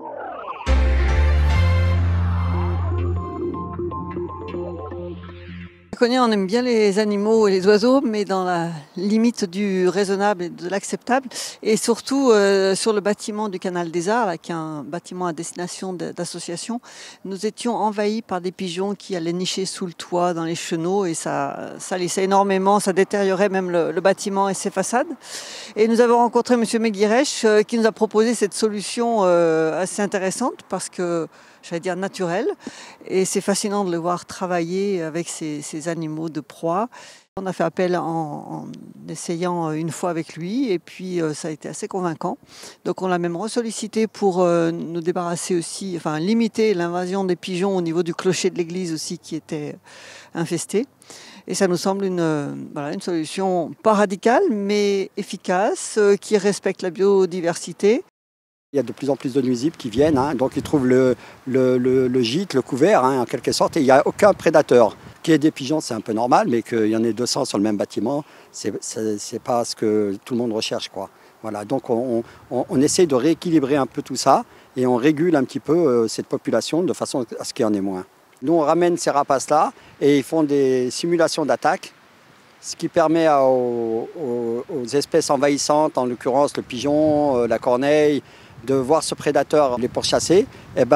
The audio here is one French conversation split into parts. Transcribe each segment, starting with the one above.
On aime bien les animaux et les oiseaux, mais dans la limite du raisonnable et de l'acceptable. Et surtout, sur le bâtiment du Canal des Arts, là, qui est un bâtiment à destination d'associations, nous étions envahis par des pigeons qui allaient nicher sous le toit, dans les chenaux, et ça salissait énormément, ça détériorait même le bâtiment et ses façades. Et nous avons rencontré M. Meguirech, qui nous a proposé cette solution assez intéressante, parce que, j'allais dire, naturelle. Et c'est fascinant de le voir travailler avec ces animaux de proie. On a fait appel en essayant une fois avec lui, et puis ça a été assez convaincant. Donc on l'a même ressollicité pour nous débarrasser aussi, enfin limiter l'invasion des pigeons au niveau du clocher de l'église aussi, qui était infesté. Et ça nous semble une solution pas radicale, mais efficace, qui respecte la biodiversité. Il y a de plus en plus de nuisibles qui viennent, donc ils trouvent le gîte, le couvert, en quelque sorte, et il n'y a aucun prédateur. Qu'il y ait des pigeons, c'est un peu normal, mais qu'il y en ait 200 sur le même bâtiment, c'est pas ce que tout le monde recherche, quoi. Voilà, donc on essaye de rééquilibrer un peu tout ça, et on régule un petit peu cette population de façon à ce qu'il y en ait moins. Nous, on ramène ces rapaces-là, et ils font des simulations d'attaque, ce qui permet aux espèces envahissantes, en l'occurrence le pigeon, la corneille, de voir ce prédateur les pourchasser,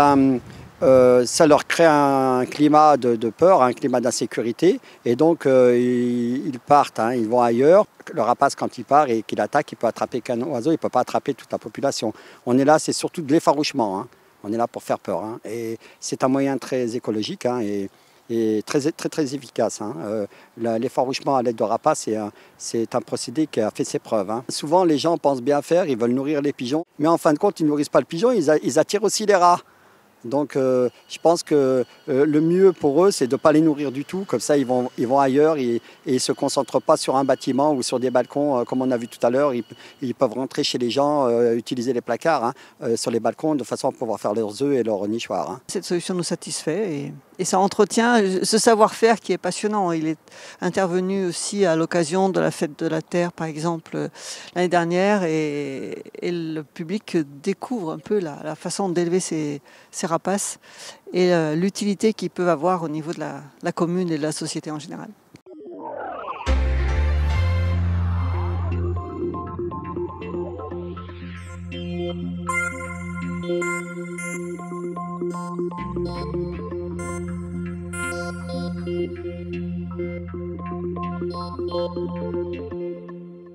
ça leur crée un climat de peur, un climat d'insécurité, et donc ils partent, ils vont ailleurs. Le rapace, quand il part et qu'il attaque, il peut attraper qu'un oiseau, il ne peut pas attraper toute la population. On est là, c'est surtout de l'effarouchement, on est là pour faire peur, et c'est un moyen très écologique, et très efficace. L'effarouchement à l'aide de rapaces, c'est un procédé qui a fait ses preuves. Souvent, les gens pensent bien faire, ils veulent nourrir les pigeons, mais en fin de compte, ils ne nourrissent pas le pigeon, ils attirent aussi les rats. Donc je pense que le mieux pour eux, c'est de ne pas les nourrir du tout. Comme ça, ils vont ailleurs et ils ne se concentrent pas sur un bâtiment ou sur des balcons. Comme on a vu tout à l'heure, ils peuvent rentrer chez les gens, utiliser les placards sur les balcons de façon à pouvoir faire leurs œufs et leurs nichoirs. Cette solution nous satisfait et ça entretient ce savoir-faire qui est passionnant. Il est intervenu aussi à l'occasion de la fête de la Terre, par exemple, l'année dernière, et le public découvre un peu la façon d'élever ces rapaces et l'utilité qu'ils peuvent avoir au niveau de la commune et de la société en général.